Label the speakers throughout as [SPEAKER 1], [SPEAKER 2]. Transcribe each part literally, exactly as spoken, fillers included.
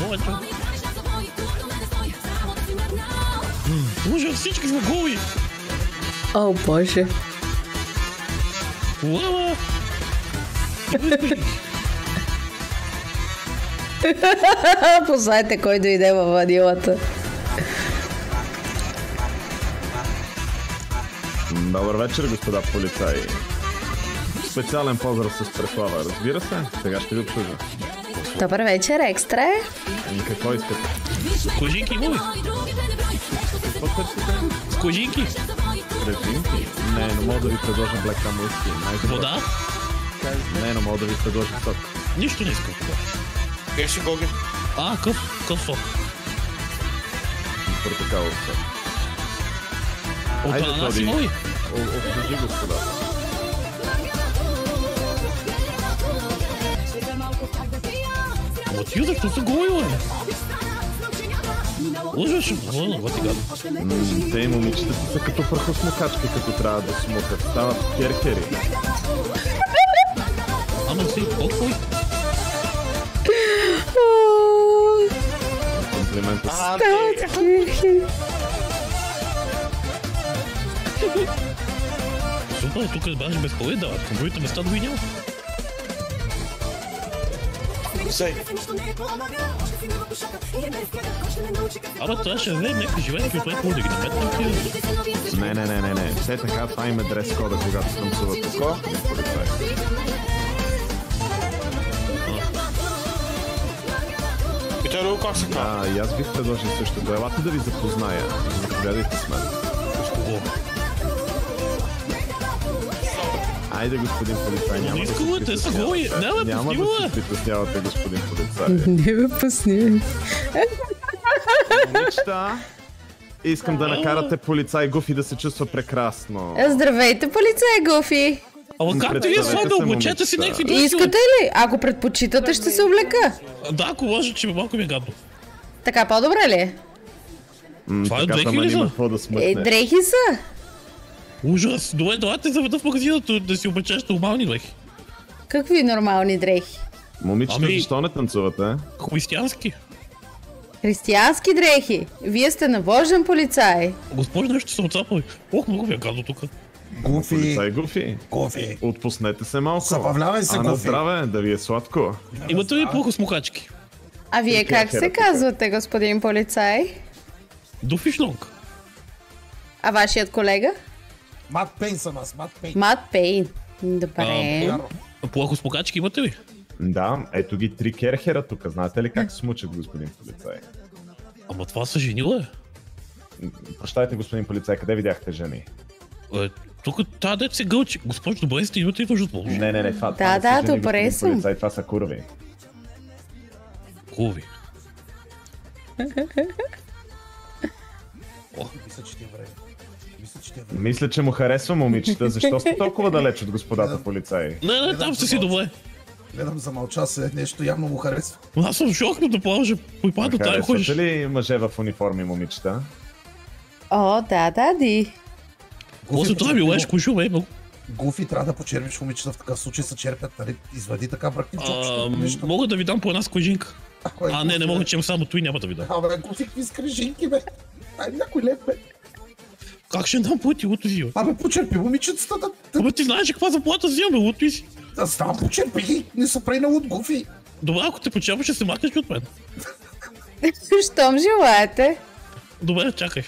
[SPEAKER 1] повече. Боже, всички сме голи!
[SPEAKER 2] О, боже.
[SPEAKER 1] Лава!
[SPEAKER 2] Познайте кой дойде във ванилата.
[SPEAKER 3] Добър вечер, господа полицаи. Специален поздрав с Преслава, разбира се. Сега ще ви обслужа.
[SPEAKER 2] Добър вечер, екстра е.
[SPEAKER 3] И какво искате?
[SPEAKER 1] Кожинки има ли?
[SPEAKER 3] Какво търсите?
[SPEAKER 1] С кожинки?
[SPEAKER 3] Резинки? Не, но мога да ви предложа Black Cam Whisky.
[SPEAKER 1] Вода?
[SPEAKER 3] Не, но мога да ви предложа сок.
[SPEAKER 1] Нищо не искам.
[SPEAKER 4] Къде си Гоги?
[SPEAKER 1] А, къв, къв сок.
[SPEAKER 3] Портокалов сок.
[SPEAKER 1] От ананас има ли?
[SPEAKER 3] Обслужи, господа.
[SPEAKER 1] От ю, защо са голи, бе? Лъжаш, лъжа, ти гадо.
[SPEAKER 3] Те и момичета са като прахосмокачки, като трябва да смукат. Стават керкери.
[SPEAKER 1] Ама си, кой?
[SPEAKER 3] Комплимента с...
[SPEAKER 1] Супер, тук беше без коли, да, по другите места да го и няма.
[SPEAKER 4] Сей.
[SPEAKER 1] Абе, това ще вземе някакви живеенки от това, да ги наметнем.
[SPEAKER 3] Не, не, не, не, не. Все така, това има дрес кода, когато танцуват тако.
[SPEAKER 4] И той друго как се казва?
[SPEAKER 3] А, и аз бих предложил същото. Елате да ви запозная. Заповядайте с мен. Айде, господин полицай, няма да се
[SPEAKER 1] Искало, те са голи. Няма да
[SPEAKER 3] Няма да
[SPEAKER 1] поснимаме.
[SPEAKER 3] се притеснявате, господин полицай.
[SPEAKER 2] Не ме посни.
[SPEAKER 3] Момичета, искам да накарате полицай Гуфи да се чувства прекрасно.
[SPEAKER 2] Здравейте, полицай Гуфи.
[SPEAKER 1] Ама как ти ви е
[SPEAKER 3] Представете
[SPEAKER 1] слага?
[SPEAKER 3] се,
[SPEAKER 1] Облечете си
[SPEAKER 3] момичета.
[SPEAKER 1] някакви дрехи.
[SPEAKER 2] Искате ли? Ако предпочитате, ще се облека.
[SPEAKER 1] Да, ако лъжа, че малко ми е гадно.
[SPEAKER 2] Така по-добре ли е?
[SPEAKER 3] М,
[SPEAKER 1] Това е
[SPEAKER 3] така
[SPEAKER 1] дрехи
[SPEAKER 3] там
[SPEAKER 1] ли
[SPEAKER 3] има
[SPEAKER 1] са?
[SPEAKER 3] какво да
[SPEAKER 2] Е,
[SPEAKER 3] смъкне.
[SPEAKER 2] дрехи са.
[SPEAKER 1] Ужас. Добре, давайте заведа в магазина да си облечеш нормални дрехи.
[SPEAKER 2] Какви нормални дрехи?
[SPEAKER 3] Момичета,
[SPEAKER 1] Ами-
[SPEAKER 3] защо не танцувате?
[SPEAKER 1] Християнски.
[SPEAKER 2] Християнски дрехи. Вие сте набожен полицай.
[SPEAKER 1] Госпожа, нещо се отцапали. Ох, много ви е гадно тук.
[SPEAKER 5] Гуфи,
[SPEAKER 3] Полицай Гуфи,
[SPEAKER 5] Гуфи.
[SPEAKER 3] отпуснете се малко.
[SPEAKER 5] Забавлявай се,
[SPEAKER 3] А на
[SPEAKER 5] Гуфи.
[SPEAKER 3] здраве, да ви е сладко.
[SPEAKER 1] Имате ли плохо смукачки?
[SPEAKER 2] А вие как се казвате, господин полицай?
[SPEAKER 1] Дуфишлонг.
[SPEAKER 2] А вашият колега?
[SPEAKER 5] Мат Пейн съм аз, Мат Пейн.
[SPEAKER 2] Мат Пейн. Добре.
[SPEAKER 1] Плохо смукачки имате ли?
[SPEAKER 3] Да, ето ги три керхера тук. Знаете ли как се смучат, господин полицай?
[SPEAKER 1] Ама това са жени, бе.
[SPEAKER 3] Прощайте, господин полицай, къде видяхте жени?
[SPEAKER 1] Е, тук тази дет се гълчи. Госпожо, добре сте, имате ли нужда от помощ?
[SPEAKER 3] Не, не, не, това,
[SPEAKER 2] Да,
[SPEAKER 3] това не
[SPEAKER 2] да,
[SPEAKER 3] са жени,
[SPEAKER 2] добре
[SPEAKER 3] господин
[SPEAKER 2] съм.
[SPEAKER 3] полицай, това са курви.
[SPEAKER 1] Хубави.
[SPEAKER 5] Мисля, че ти е време. Мисля, че ти е време.
[SPEAKER 3] Мисля, че му харесва момичета. Защо сте толкова далеч от господата полицаи?
[SPEAKER 1] Не, не, там сте си добре.
[SPEAKER 5] Гледам, замълча се, нещо явно му харесва.
[SPEAKER 1] Аз съм в шок, но да плаваше по пада, тази ходиш.
[SPEAKER 3] Харесвате ли мъже в униформи, момичета?
[SPEAKER 2] О, да, да, ди.
[SPEAKER 1] После това ми леш кушу, бе, много.
[SPEAKER 5] Гуфи, трябва да почерпиш момичета в такъв случай се черпят, нали? Извади така бракни
[SPEAKER 1] А,
[SPEAKER 5] чопчета. нещо.
[SPEAKER 1] Мога да ви дам по една скожинка.
[SPEAKER 5] Кой е
[SPEAKER 1] А, не, не
[SPEAKER 5] Гуфи,
[SPEAKER 1] мога,
[SPEAKER 5] бе?
[SPEAKER 1] че имам само той, няма да ви дам.
[SPEAKER 5] Абе, Гуфи, какви скрижинки, бе? Ай, някой лев, бе.
[SPEAKER 1] Как ще дам плати, луто си, бе?
[SPEAKER 5] Абе, почерпи момичетата, да, да,
[SPEAKER 1] Абе, ти знаеш каква заплата взимам, бе, луто си.
[SPEAKER 5] да става, почерпи ги, не са прейнал от Гуфи.
[SPEAKER 1] Добре, ако те почерпа, ще се махнеш от мен.
[SPEAKER 2] Щом желаете.
[SPEAKER 1] Добре, чакай.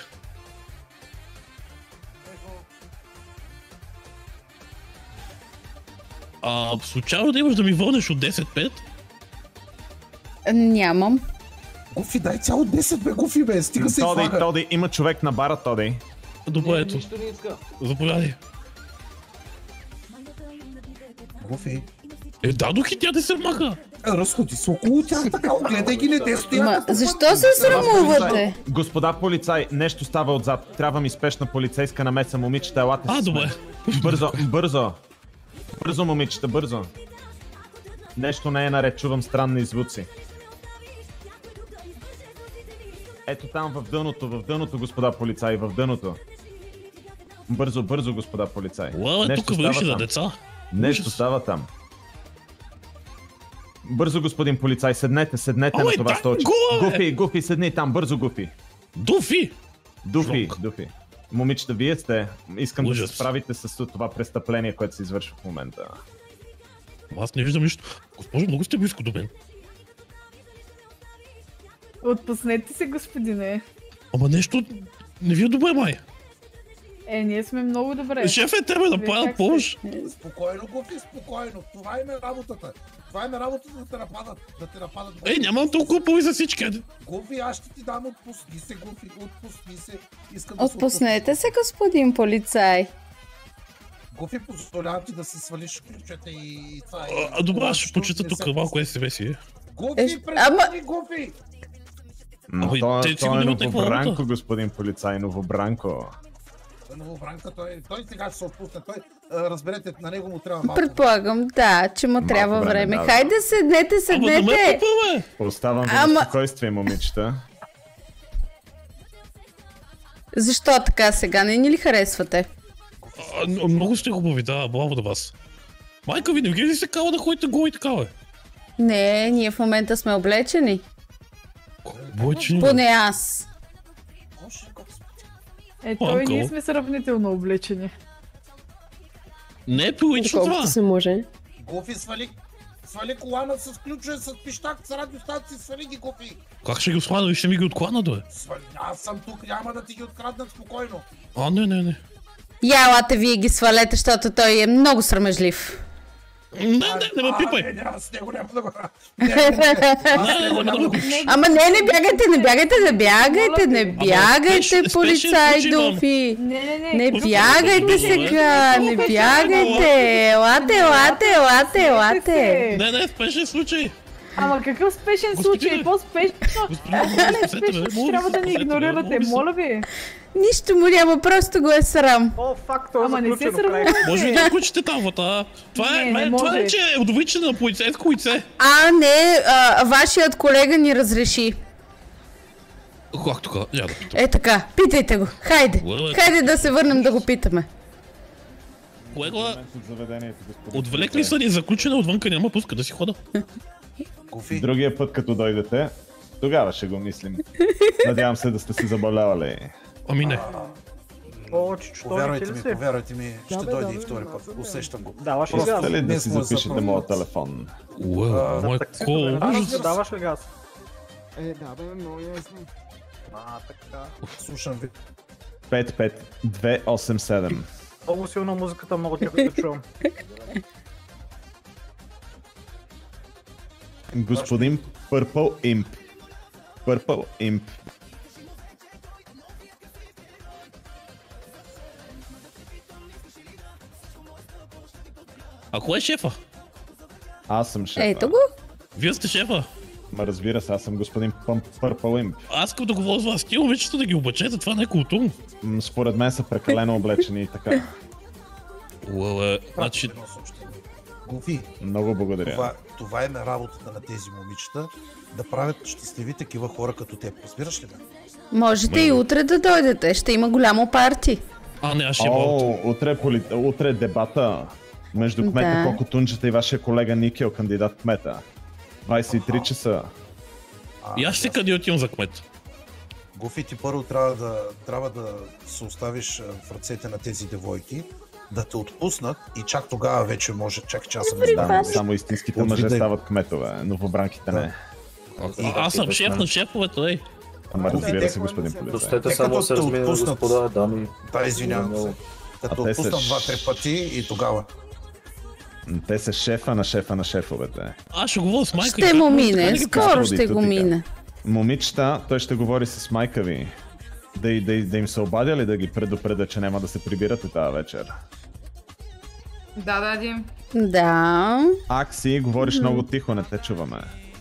[SPEAKER 1] А, случайно да имаш да ми върнеш от десет пет?
[SPEAKER 2] Нямам.
[SPEAKER 5] Гуфи, дай цяло десет, бе, Гуфи, бе, стига се и
[SPEAKER 3] Тоди,
[SPEAKER 5] флага.
[SPEAKER 3] Тоди, има човек на бара, Тоди.
[SPEAKER 1] Добре, ето. Заповядай.
[SPEAKER 5] Гуфи,
[SPEAKER 1] Е, дадох и тя да се маха.
[SPEAKER 5] е, разходи се около тях, така, огледай ги, не те стоят.
[SPEAKER 2] Ма, защо се срамувате?
[SPEAKER 3] Господа полицай, нещо става отзад. Трябва ми спешна полицейска намеса, момичета, елате
[SPEAKER 1] А,
[SPEAKER 3] с мен.
[SPEAKER 1] добре.
[SPEAKER 3] Бързо, бързо. Бързо, момичета, бързо. Нещо не е наред, чувам странни звуци. Ето там в дъното, в дъното, господа полицаи, в дъното. Бързо, бързо, господа полицаи.
[SPEAKER 1] Леле,
[SPEAKER 3] Нещо
[SPEAKER 1] тук
[SPEAKER 3] става
[SPEAKER 1] върши на
[SPEAKER 3] там.
[SPEAKER 1] деца.
[SPEAKER 3] Нещо
[SPEAKER 1] Ужас.
[SPEAKER 3] става там. Бързо, господин полицай, седнете, седнете
[SPEAKER 1] Ой,
[SPEAKER 3] на това
[SPEAKER 1] там
[SPEAKER 3] столче.
[SPEAKER 1] го е!
[SPEAKER 3] Гуфи, Гуфи, седни там, бързо, Гуфи.
[SPEAKER 1] Дуфи!
[SPEAKER 3] Дуфи,
[SPEAKER 1] Жлок.
[SPEAKER 3] Дуфи. Момичета, вие сте. Искам да
[SPEAKER 1] Ужас.
[SPEAKER 3] се справите с това престъпление, което се извършва в момента.
[SPEAKER 1] Аз не виждам нищо. Госпожо, много сте близко до мен.
[SPEAKER 6] Отпуснете се, господине.
[SPEAKER 1] Ама нещо не ви е добре, май.
[SPEAKER 6] Е, ние сме много добре.
[SPEAKER 1] Шеф е тебе да
[SPEAKER 6] Вие
[SPEAKER 1] правят
[SPEAKER 6] как сте?
[SPEAKER 1] помощ.
[SPEAKER 5] Спокойно, Гуфи, спокойно. Това им е работата. Това им е работата да те нападат. Да те нападат.
[SPEAKER 1] Ей, нямам толкова пари за всички. Айде.
[SPEAKER 5] Гуфи, аз ще ти дам отпусни се, Гуфи, отпусни се. Искам да се
[SPEAKER 2] Отпуснете се, господин полицай.
[SPEAKER 5] Гуфи, позволявам ти да си свалиш ключата и това.
[SPEAKER 1] А, а добре, аз ще почита тук малко ес ем ес-и.
[SPEAKER 5] Гуфи,
[SPEAKER 2] Е,
[SPEAKER 5] престани, Гуфи!
[SPEAKER 3] Но
[SPEAKER 1] Ами,
[SPEAKER 3] то,
[SPEAKER 1] те
[SPEAKER 3] то
[SPEAKER 1] сигурно
[SPEAKER 3] е
[SPEAKER 1] имат някаква
[SPEAKER 3] новобранко,
[SPEAKER 1] работа.
[SPEAKER 3] господин полицай, новобранко.
[SPEAKER 5] Новобранка, той, той сега ще се отпусне. Той, а, разберете, на него му трябва малко.
[SPEAKER 2] Предполагам, да, че му трябва
[SPEAKER 3] време,
[SPEAKER 2] време.
[SPEAKER 3] да, да.
[SPEAKER 2] Хайде, седнете,
[SPEAKER 1] Ама да ме
[SPEAKER 2] седнете.
[SPEAKER 1] попълне.
[SPEAKER 3] Оставам ви
[SPEAKER 2] Ама-
[SPEAKER 3] на спокойствие, момичета.
[SPEAKER 2] Защо така сега? Не ни ли харесвате?
[SPEAKER 1] А, н- много сте хубави, да, браво да вас. Майка ви, не винаги ли се кава да ходите голи така, бе?
[SPEAKER 2] Не, ние в момента сме облечени.
[SPEAKER 1] Бойчини.
[SPEAKER 2] Поне аз.
[SPEAKER 6] Е, той и ние
[SPEAKER 1] Анкъл.
[SPEAKER 6] сме сравнително облечени.
[SPEAKER 1] Не е прилично това.
[SPEAKER 7] Колкото се може.
[SPEAKER 5] Гуфи, свали, свали колана с ключове, с пищак, с радиостанции, свали ги, Гуфи.
[SPEAKER 1] Как ще ги освана и ще ми ги откладна, бе?
[SPEAKER 5] Свали, аз съм тук, няма да ти ги откраднат спокойно.
[SPEAKER 1] А, не, не, не.
[SPEAKER 2] Я, елате вие ги свалете, защото той е много срамежлив.
[SPEAKER 1] Не, не, не ме
[SPEAKER 5] А,
[SPEAKER 1] пипай.
[SPEAKER 5] Не, не, аз него няма да го... Не, не, не, аз
[SPEAKER 1] Не,
[SPEAKER 5] него
[SPEAKER 1] не,
[SPEAKER 5] няма
[SPEAKER 1] не,
[SPEAKER 5] да го...
[SPEAKER 2] Ама не, не бягайте, не бягайте, не бягайте, не
[SPEAKER 1] спешен-
[SPEAKER 2] бягайте,
[SPEAKER 1] спешен
[SPEAKER 2] полицай
[SPEAKER 1] случай имам.
[SPEAKER 2] Дуфи.
[SPEAKER 6] Не, не, не.
[SPEAKER 2] Не
[SPEAKER 6] Друг-
[SPEAKER 2] бягайте
[SPEAKER 1] Добре.
[SPEAKER 2] сега, не бягайте. Елате, елате, елате, елате.
[SPEAKER 1] Не, не, спешен случай.
[SPEAKER 6] Ама какъв спешен
[SPEAKER 1] Господине.
[SPEAKER 6] случай? По-спешно.
[SPEAKER 1] Господин,
[SPEAKER 6] Не,
[SPEAKER 1] моля,
[SPEAKER 6] не,
[SPEAKER 1] спасете ме,
[SPEAKER 6] спешно,
[SPEAKER 1] моля
[SPEAKER 6] че трябва
[SPEAKER 1] ви
[SPEAKER 6] да
[SPEAKER 1] се,
[SPEAKER 6] ни
[SPEAKER 1] спасете ме,
[SPEAKER 6] игнорирате,
[SPEAKER 1] моля ви се.
[SPEAKER 6] моля ви.
[SPEAKER 2] Нищо му няма, просто го е срам.
[SPEAKER 8] О, факт, това е
[SPEAKER 6] Ама не се
[SPEAKER 8] заключено. край.
[SPEAKER 1] Може ли
[SPEAKER 6] сравнявате.
[SPEAKER 1] да включите там вата? Това е,
[SPEAKER 6] Не, не
[SPEAKER 1] мен, това е,
[SPEAKER 6] може.
[SPEAKER 1] че е удовичане на полицейско лице.
[SPEAKER 2] А, не, а, вашият колега ни разреши.
[SPEAKER 1] Как така? Я да питам.
[SPEAKER 2] Е така, питайте го. Хайде, хайде да се върнем да го питаме.
[SPEAKER 1] Колега,
[SPEAKER 3] От заведението, господин
[SPEAKER 1] отвлек ли
[SPEAKER 3] полицай.
[SPEAKER 1] са ни заключена отвънка, няма пуска да си хода.
[SPEAKER 5] Гуфи,
[SPEAKER 3] Другия път, като дойдете, тогава ще го мислим. Надявам се да сте се заболявали.
[SPEAKER 1] Ами не.
[SPEAKER 8] О, чичо,
[SPEAKER 5] повярвайте
[SPEAKER 8] ли
[SPEAKER 5] ми,
[SPEAKER 8] си?
[SPEAKER 5] повярвайте ми, ще
[SPEAKER 8] Да, бе,
[SPEAKER 5] дойде
[SPEAKER 8] да,
[SPEAKER 5] и
[SPEAKER 8] бе,
[SPEAKER 5] втори
[SPEAKER 8] да,
[SPEAKER 5] път.
[SPEAKER 8] бе.
[SPEAKER 5] Усещам го.
[SPEAKER 8] Даваш ли
[SPEAKER 5] Просто-
[SPEAKER 8] газ?
[SPEAKER 3] Дали да
[SPEAKER 5] Днес
[SPEAKER 3] си
[SPEAKER 5] му е
[SPEAKER 3] запишете
[SPEAKER 5] съпруг.
[SPEAKER 3] моят телефон?
[SPEAKER 1] Уау, мой
[SPEAKER 8] такси,
[SPEAKER 1] кол.
[SPEAKER 8] бе,
[SPEAKER 5] разбира
[SPEAKER 1] Ужас.
[SPEAKER 5] се.
[SPEAKER 8] Даваш ли газ?
[SPEAKER 7] Е, да, бе, много ясно.
[SPEAKER 8] А, така.
[SPEAKER 5] Слушам ви.
[SPEAKER 3] пет пет две осем седем.
[SPEAKER 8] Много силна музиката, много тихо да чувам.
[SPEAKER 3] Господин Purple Imp. Purple Imp.
[SPEAKER 1] А кой е шефа?
[SPEAKER 3] Аз съм шефа.
[SPEAKER 2] Ето го.
[SPEAKER 1] Вие сте шефа.
[SPEAKER 3] Ма разбира се, аз съм господин Pum- Purple Imp.
[SPEAKER 1] Аз искам да говоря с вас. Ти момичета да ги обучете, това не е културно.
[SPEAKER 3] М, Според мен са прекалено облечени и така.
[SPEAKER 1] Уау, е, значи,
[SPEAKER 5] Едно съобщение. Гуфи,
[SPEAKER 3] Много благодаря.
[SPEAKER 5] това, това е на работата на тези момичета, да правят щастливи такива хора като теб. Разбираш ли ме?
[SPEAKER 2] Можете и утре да дойдете, ще има голямо парти.
[SPEAKER 1] а не, аз ще
[SPEAKER 3] О,
[SPEAKER 1] имам.
[SPEAKER 3] утре, поли... утре е дебата между кмета
[SPEAKER 2] Да.
[SPEAKER 3] Кокотунчета и вашия колега Никел, кандидат кмета. двайсет и три часа.
[SPEAKER 1] И аз ще се кандидатирам за кмет.
[SPEAKER 5] Гуфи, ти първо трябва да, трябва да се оставиш а, в ръцете на тези девойки, да те отпуснат и чак тогава вече може, чак че аз съм
[SPEAKER 3] Да,
[SPEAKER 5] издам.
[SPEAKER 3] само истинските
[SPEAKER 5] От
[SPEAKER 3] мъже
[SPEAKER 5] вида-
[SPEAKER 3] стават кметове, новобранките не.
[SPEAKER 1] А, аз съм шеф на шефовете, ей.
[SPEAKER 3] Ама разбира се,
[SPEAKER 5] Видите,
[SPEAKER 3] господин полицай.
[SPEAKER 9] Пустете
[SPEAKER 5] Те
[SPEAKER 9] само
[SPEAKER 5] като
[SPEAKER 9] се
[SPEAKER 5] те
[SPEAKER 9] размина,
[SPEAKER 5] отпуснат-
[SPEAKER 9] господа, дами.
[SPEAKER 5] Да, извинявам се. Като
[SPEAKER 3] А те са
[SPEAKER 5] отпуснат
[SPEAKER 3] ш-
[SPEAKER 5] два-три пъти и тогава.
[SPEAKER 3] Те са шефа на шефа на шефовете.
[SPEAKER 1] Аз ще говоря с майка.
[SPEAKER 2] Ще
[SPEAKER 1] как
[SPEAKER 2] му
[SPEAKER 1] може
[SPEAKER 2] мине,
[SPEAKER 1] така да ги
[SPEAKER 2] скоро
[SPEAKER 3] пусна
[SPEAKER 2] ще го
[SPEAKER 3] тутика.
[SPEAKER 2] мине.
[SPEAKER 3] Момичета, той ще говори с майка ви. Да, и- да, и- да им се обадя ли да ги предупредя, че няма да се прибирате тази вечер?
[SPEAKER 10] Да, да, Дим.
[SPEAKER 2] Да.
[SPEAKER 3] Акси, говориш много тихо, не те чуваме.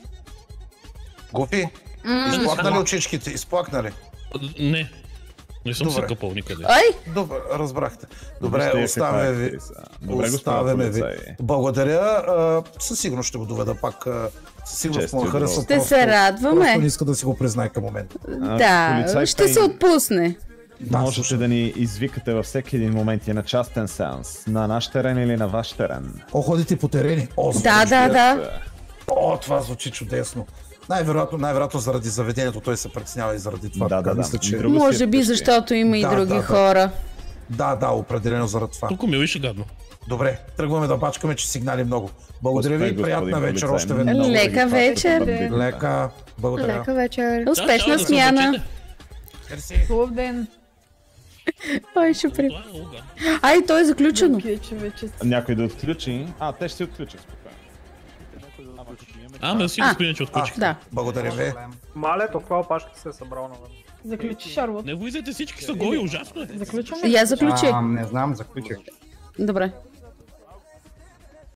[SPEAKER 5] Гуфи, изплакна ли очичките? Изплакна ли?
[SPEAKER 1] Не. Не съм се
[SPEAKER 5] Добре.
[SPEAKER 1] къпал никъде.
[SPEAKER 2] Ай,
[SPEAKER 5] Добре, разбрахте.
[SPEAKER 3] Вижте
[SPEAKER 5] Добре,
[SPEAKER 3] каква
[SPEAKER 5] оставяме
[SPEAKER 3] е
[SPEAKER 5] ви.
[SPEAKER 3] актриса. Добре, господа
[SPEAKER 5] Оставяме ви.
[SPEAKER 3] полицаи.
[SPEAKER 5] Благодаря. а, Със сигурност ще го доведа пак. а, Със сигурност
[SPEAKER 3] Чести
[SPEAKER 5] му е харесва.
[SPEAKER 3] удоволствия.
[SPEAKER 2] ще се радваме.
[SPEAKER 5] Просто не иска да си го признае към момента.
[SPEAKER 3] А,
[SPEAKER 2] Да,
[SPEAKER 3] полицай
[SPEAKER 2] ще се
[SPEAKER 3] Пейн,
[SPEAKER 2] отпусне.
[SPEAKER 5] Да,
[SPEAKER 3] Можете
[SPEAKER 5] слушам.
[SPEAKER 3] да ни извикате във всеки един момент и на частен сеанс. На наш терен или на ваш терен.
[SPEAKER 5] О, ходите по терени. О,
[SPEAKER 2] Да, да, да.
[SPEAKER 5] О, О, това звучи чудесно. Най-вероятно, най-вероятно заради заведението той се притеснява и заради това.
[SPEAKER 3] Да,
[SPEAKER 5] така
[SPEAKER 3] да, да.
[SPEAKER 5] мисля, че...
[SPEAKER 3] Друго си е
[SPEAKER 2] Може би,
[SPEAKER 3] вкъщи.
[SPEAKER 2] защото има и
[SPEAKER 5] Да,
[SPEAKER 2] други
[SPEAKER 5] да, да.
[SPEAKER 2] хора.
[SPEAKER 5] Да, да, определено заради това.
[SPEAKER 1] Тук мило и шегадно.
[SPEAKER 5] Добре, тръгваме да бачкаме, че сигнали много. Благодаря ви,
[SPEAKER 3] Успех,
[SPEAKER 5] приятна
[SPEAKER 3] господин
[SPEAKER 5] вечер
[SPEAKER 3] полицай.
[SPEAKER 5] още веднъж.
[SPEAKER 3] Много
[SPEAKER 2] Лека
[SPEAKER 3] да ги хващате
[SPEAKER 2] вечер.
[SPEAKER 3] бандитите.
[SPEAKER 5] Лека, благодаря.
[SPEAKER 2] Лека вечер.
[SPEAKER 1] Чао,
[SPEAKER 2] Успешна
[SPEAKER 1] чао, да се
[SPEAKER 2] смяна.
[SPEAKER 1] облечете.
[SPEAKER 5] Мерси.
[SPEAKER 6] Хубав ден.
[SPEAKER 2] Ой, ще при...
[SPEAKER 1] Това е луга.
[SPEAKER 2] Ай, то е заключено.
[SPEAKER 6] Окей, че вече...
[SPEAKER 3] Някой да отключи. А, те ще си отключат спокойно.
[SPEAKER 1] А, мерси,
[SPEAKER 2] А.
[SPEAKER 1] господин, че отключих.
[SPEAKER 2] Да.
[SPEAKER 5] Благодаря ви.
[SPEAKER 8] Мале, толкова опашката се е събрал навън.
[SPEAKER 6] Заключи, Шарлот.
[SPEAKER 1] Не влизайте, всички са голи, ужасно е.
[SPEAKER 6] Заключваме.
[SPEAKER 2] Я заключи.
[SPEAKER 7] Не знам, заключих.
[SPEAKER 2] Добре.